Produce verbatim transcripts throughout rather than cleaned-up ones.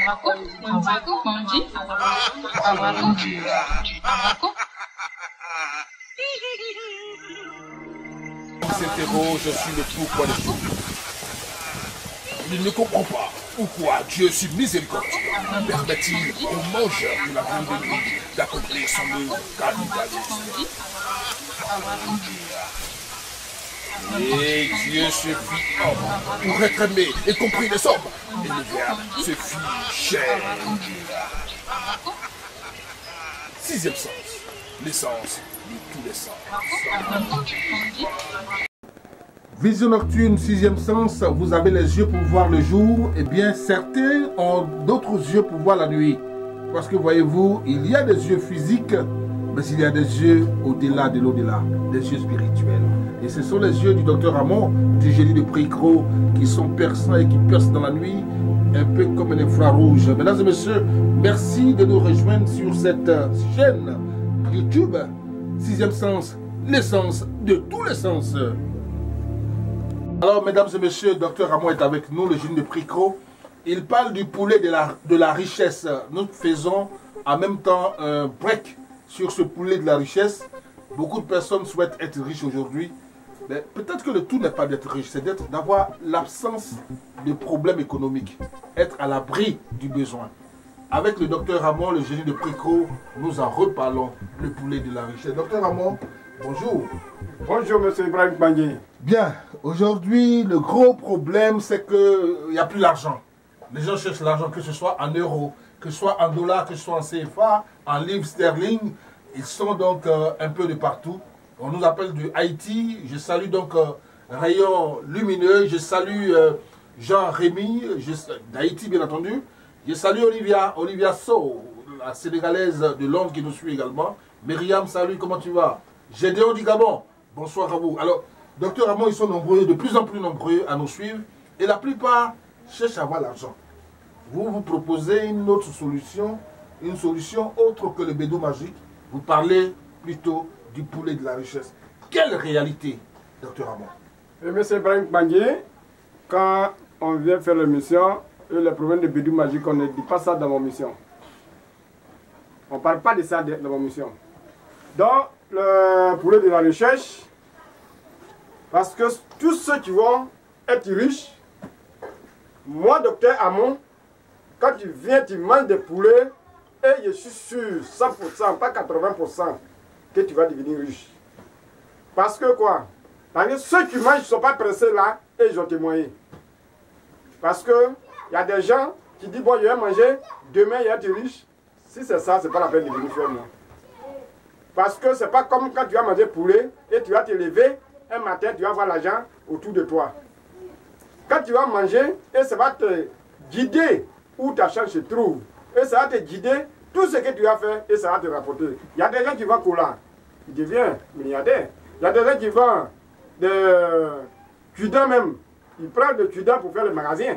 s'interroge sur le pourquoi des choses. Il ne comprend pas pourquoi Dieu, si miséricordieux, permet-il aux mangeurs de la grande nuit d'accomplir son œuvre caritative. Et Dieu se fit homme pour être aimé et compris des hommes. Et le Verbe se fit chair. Sixième sens, l'essence de tous les sens. Vision nocturne, sixième sens, vous avez les yeux pour voir le jour, et bien certains ont d'autres yeux pour voir la nuit. Parce que voyez-vous, il y a des yeux physiques, mais il y a des yeux au-delà de l'au-delà, des yeux spirituels. Et ce sont les yeux du docteur Ramon, du génie de Pricro, qui sont perçants et qui percent dans la nuit, un peu comme un infrarouge. Mesdames et messieurs, merci de nous rejoindre sur cette chaîne YouTube, sixième sens, l'essence de tous les sens. Alors, mesdames et messieurs, docteur Ramon est avec nous, le génie de Pricro. Il parle du poulet de la, de la richesse. Nous faisons en même temps un break sur ce poulet de la richesse. Beaucoup de personnes souhaitent être riches aujourd'hui. Mais peut-être que le tout n'est pas d'être riche, c'est d'être, d'avoir l'absence de problèmes économiques. Être à l'abri du besoin. Avec le docteur Ramon, le génie de Pricro, nous en reparlons, le poulet de la richesse. Docteur Ramon, bonjour. Bonjour, monsieur Ibrahim Bangui. Bien, aujourd'hui, le gros problème, c'est qu'il n'y a plus d'argent. Les gens cherchent l'argent, que ce soit en euros, que ce soit en dollars, que ce soit en C F A, en livres sterling. Ils sont donc euh, un peu de partout. On nous appelle du Haïti. Je salue donc euh, Rayon Lumineux. Je salue euh, Jean-Rémy, d'Haïti bien entendu. Je salue Olivia, Olivia So, la Sénégalaise de Londres qui nous suit également. Myriam, salut, comment tu vas? Gédéon du Gabon, bonsoir à vous. Alors, docteur Ramon, ils sont nombreux, de plus en plus nombreux à nous suivre. Et la plupart cherchent à avoir l'argent. Vous vous proposez une autre solution, une solution autre que le bédou magique. Vous parlez plutôt du poulet de la richesse. Quelle réalité, docteur Ramon? Et monsieur Ibrahim Bangui, quand on vient faire l'émission, et le problème de bédou magique, on ne dit pas ça dans mon mission. On ne parle pas de ça dans mon mission. Donc, le poulet de la recherche, parce que tous ceux qui vont être riches, moi, docteur Ramon, quand tu viens, tu manges des poulets, et je suis sûr, cent pour cent, pas quatre-vingts pour cent, que tu vas devenir riche. Parce que quoi? Parce que ceux qui mangent ne sont pas pressés là, et ils ont témoigné. Parce que il y a des gens qui disent, bon, je vais manger, demain, il va être riche. Si c'est ça, ce n'est pas la peine de venir faire moi. Parce que ce n'est pas comme quand tu vas manger poulet, et tu vas te lever, un matin, tu vas voir l'argent autour de toi. Quand tu vas manger, et ça va te guider où ta chance se trouve. Et ça va te guider tout ce que tu vas faire, et ça va te rapporter. Il y a des gens qui vont cola, ils deviennent milliardaires. Il y a des gens qui vendent de cudans même. Ils prennent de cudans pour faire le magasin.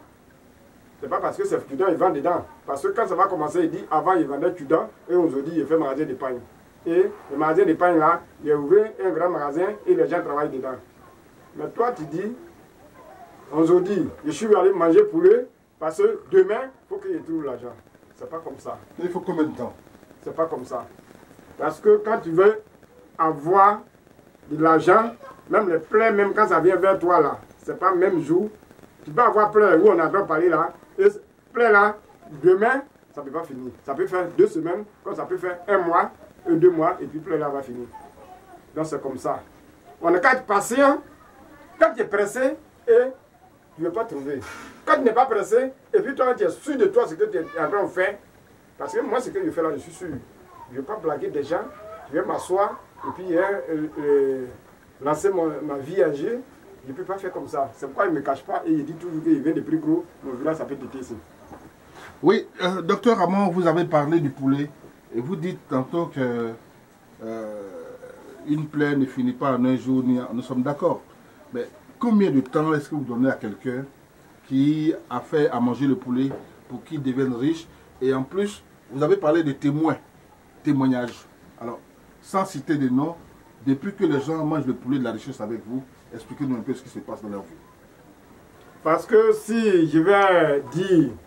C'est pas parce que c'est cudans, ils vendent dedans. Parce que quand ça va commencer, il dit, avant ils vendaient cudans, et aujourd'hui il fait magasin de pain. Et le magasin de pain là, il a ouvert un grand magasin et les gens travaillent dedans. Mais toi tu dis, aujourd'hui, je suis allé manger poulet parce que demain, il faut que je trouve l'argent. C'est pas comme ça. Il faut combien de temps? C'est pas comme ça. Parce que quand tu veux avoir de l'argent, même les plaies, même quand ça vient vers toi là, c'est pas le même jour. Tu peux avoir plein où on a parlé là, et plein là, demain, ça ne peut pas finir. Ça peut faire deux semaines, comme ça peut faire un mois, et deux mois, et puis plein là va finir. Donc c'est comme ça. On est qu'à être patient, quand tu es pressé, et tu ne veux pas trouver. Quand tu n'es pas pressé, et puis toi tu es sûr de toi ce que tu es en train de faire, parce que moi ce que je fais là, je suis sûr. Je ne vais pas blaguer des gens, je vais m'asseoir, et puis hein, euh, euh, lancer mon, ma vie à jeu. Je ne peux pas faire comme ça. C'est pourquoi il ne me cache pas et il dit toujours qu'il vient de Pricro. Mon village, ça peut être ici. Oui, euh, docteur Ramon, vous avez parlé du poulet. Et vous dites tantôt que euh, une plaie ne finit pas en un jour. Ni en... Nous sommes d'accord. Mais combien de temps est-ce que vous donnez à quelqu'un qui a fait à manger le poulet pour qu'il devienne riche? Et en plus, vous avez parlé de témoins, témoignages. Alors, sans citer des noms, depuis que les gens mangent le poulet de la richesse avec vous, expliquez-nous un peu ce qui se passe dans leur vie. Parce que si je vais dire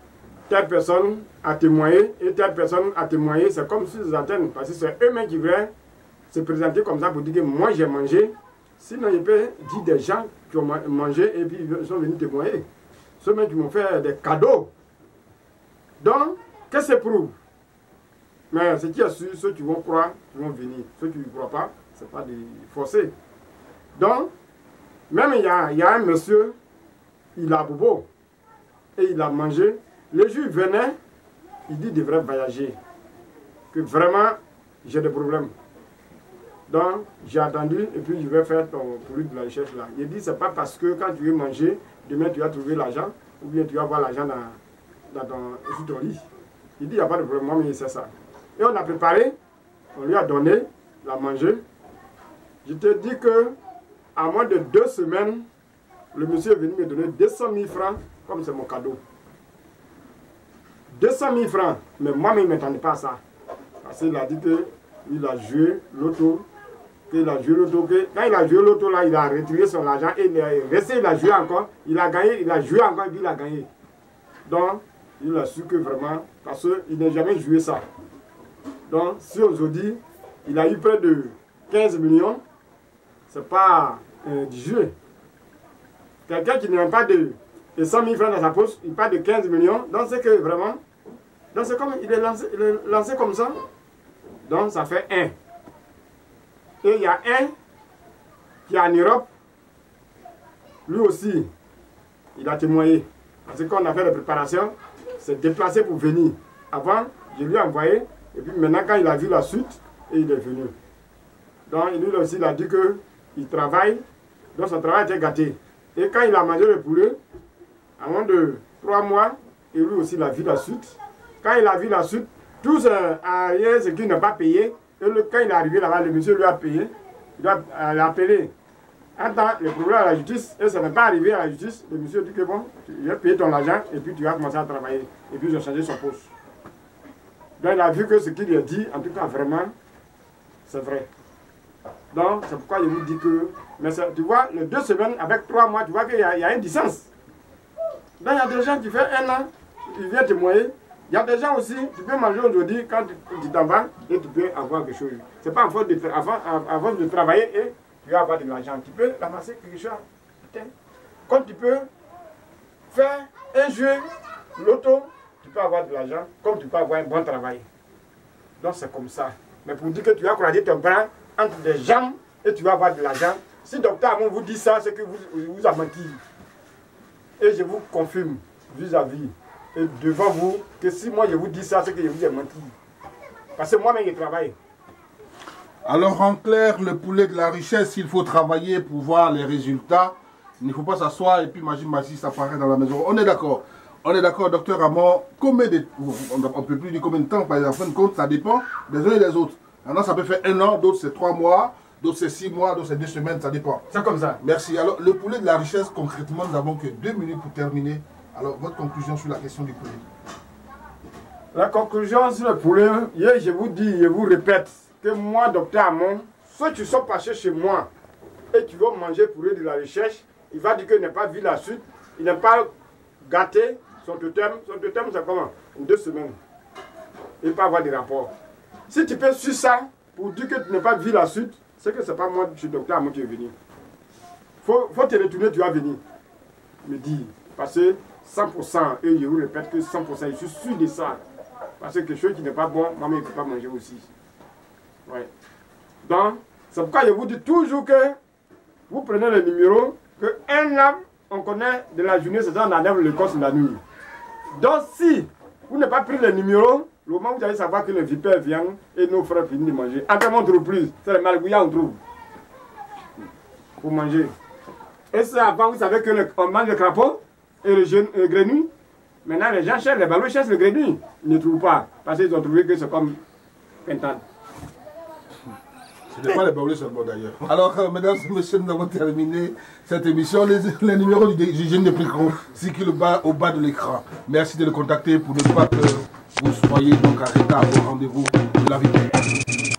telle personne a témoigné et telle personne a témoigné, c'est comme sur les antennes, parce que c'est eux-mêmes qui veulent se présenter comme ça pour dire que moi j'ai mangé. Sinon, il peut dire des gens qui ont mangé et puis ils sont venus témoigner. Ceux-mêmes qui m'ont fait des cadeaux. Donc, qu'est-ce que ça prouve? Mais ce qui est sûr, ceux qui vont croire, qui vont venir. Ceux qui ne croient pas, ce n'est pas de forcer. Donc, même il y a, il y a un monsieur, il a bobo et il a mangé. Le juge venait, il dit qu'il devrait voyager. Que vraiment, j'ai des problèmes. Donc, j'ai attendu et puis je vais faire ton produit de la recherche là. Il dit, c'est pas parce que quand tu veux manger, demain tu vas trouver l'argent, ou bien tu vas avoir l'argent dans, dans ton, sous ton lit. Il dit, il n'y a pas de problème, moi, mais c'est ça. Et on a préparé, on lui a donné, il a mangé. Je te dis que, à moins de deux semaines, le monsieur est venu me donner deux cent mille francs, comme c'est mon cadeau. deux cent mille francs, mais moi, il ne m'attendait pas à ça. Parce qu'il a dit qu'il a joué l'auto. Il a joué l'auto, quand il a joué l'auto là, il a retiré son argent et il est resté, il a joué encore, il a gagné, il a joué encore et puis il a gagné. Donc, il a su que vraiment, parce qu'il n'a jamais joué ça. Donc, si aujourd'hui, il a eu près de quinze millions, c'est pas euh, du jeu. Quelqu'un qui n'a pas de, de cent mille francs dans sa poche, il parle de quinze millions, donc c'est que vraiment, donc c'est comme, il est lancé, il est lancé comme ça, donc ça fait un. Et il y a un qui est en Europe, lui aussi, il a témoigné. Parce que quand on a fait la préparation, s'est déplacé pour venir. Avant, je lui ai envoyé, et puis maintenant quand il a vu la suite, et il est venu. Donc lui aussi, il a dit qu'il travaille, donc son travail était gâté. Et quand il a mangé le poulet, à moins de trois mois, et lui aussi, il a vu la suite. Quand il a vu la suite, tout ce, ce qu'il n'a pas payé, et le, quand il est arrivé là-bas, le monsieur lui a payé, il a, il a appelé. Attends, le problème à la justice, et ça n'est pas arrivé à la justice, le monsieur dit que bon, il va payer ton argent, et puis tu vas commencer à travailler. Et puis ils ont changé son poste. Donc il a vu que ce qu'il a dit, en tout cas vraiment, c'est vrai. Donc c'est pourquoi je vous dis que, mais ça, tu vois, les deux semaines avec trois mois, tu vois qu'il y, y a une distance. Donc il y a des gens qui font un an, ils viennent témoigner. Il y a des gens aussi, tu peux manger aujourd'hui quand tu t'en vas et tu peux avoir quelque chose. Ce n'est pas en force de, avant, avant de travailler et tu vas avoir de l'argent. Tu peux ramasser quelque chose. Comme tu peux faire un jeu, l'auto, tu peux avoir de l'argent, comme tu peux avoir un bon travail. Donc c'est comme ça. Mais pour dire que tu vas croiser ton bras entre des jambes et tu vas avoir de l'argent, si docteur Amon vous dit ça, c'est que vous, vous a menti. Et je vous confirme vis-à-vis. Et devant vous, que si moi je vous dis ça, c'est que je vous ai menti. Parce que moi-même je travaille. Alors en clair, le poulet de la richesse, il faut travailler pour voir les résultats. Il ne faut pas s'asseoir et puis imagine Magie, ça apparaît dans la maison. On est d'accord. On est d'accord, docteur Amon. Combien de... On ne peut plus dire combien de temps, par exemple, en fin de compte, ça dépend des uns et des autres. Maintenant, ça peut faire un an, d'autres c'est trois mois, d'autres c'est six mois, d'autres c'est deux semaines, ça dépend. C'est comme ça. Merci. Alors, le poulet de la richesse, concrètement, nous n'avons que deux minutes pour terminer. Alors, votre conclusion sur la question du poulet? La conclusion sur le poulet, je vous dis, je vous répète, que moi, docteur Amon, ceux qui sont passés chez moi et qui vont manger poulet de la recherche, il va dire qu'il n'a pas vu la suite, il n'a pas gâté son totem. Son totem, c'est comment? En deux semaines. Il peut avoir des rapports. Si tu peux suivre ça pour dire que tu n'as pas vu la suite, c'est que ce n'est pas moi, je suis docteur Amon qui est venu. Il faut, faut te retourner, tu vas venir me dire. Parce que cent pour cent, et je vous répète que cent pour cent, je suis sûr de ça. Parce que quelque chose qui n'est pas bon, maman ne peut pas manger aussi. Ouais. Donc, c'est pourquoi je vous dis toujours que vous prenez le numéro, que un an, on connaît de la journée, c'est ça, on enlève le corps de la nuit. Donc, si vous n'avez pas pris le numéro, le moment où vous allez savoir que le vipère vient et nos frères finissent de manger. En termes, on ne trouve plus. C'est le malgouillat, on trouve. Pour manger. Et c'est avant, vous savez qu'on mange le crapaud et le, jeune, le grenouille. Maintenant, les gens cherchent, les ballons cherchent le grenouille. Ils ne trouvent pas. Parce qu'ils ont trouvé que c'est comme pentane. Ce n'est pas les ballons seulement d'ailleurs. Alors, euh, mesdames et messieurs, nous avons terminé cette émission. Les, les numéros du génie de Plicron circulent au bas, au bas de l'écran. Merci de le contacter pour ne pas que vous soyez donc arrêtés à vos rendez-vous de la vie.